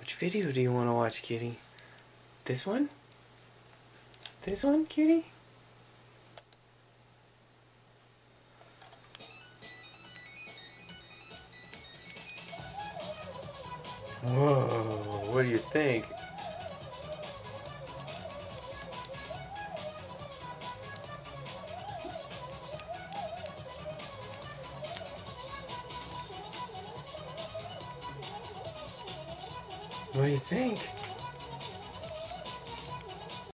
Which video do you want to watch, kitty? This one? This one, kitty? Whoa, what do you think? What do you think?